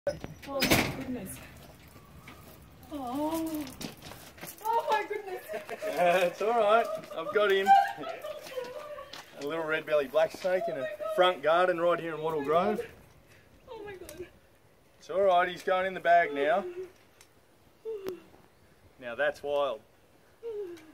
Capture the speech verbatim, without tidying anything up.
Oh my goodness. Oh. Oh my goodness. Uh, it's alright. I've got him. A little red-bellied black snake in a front garden right here in Wattle Grove. Oh my god. It's alright, he's going in the bag now. Now that's wild.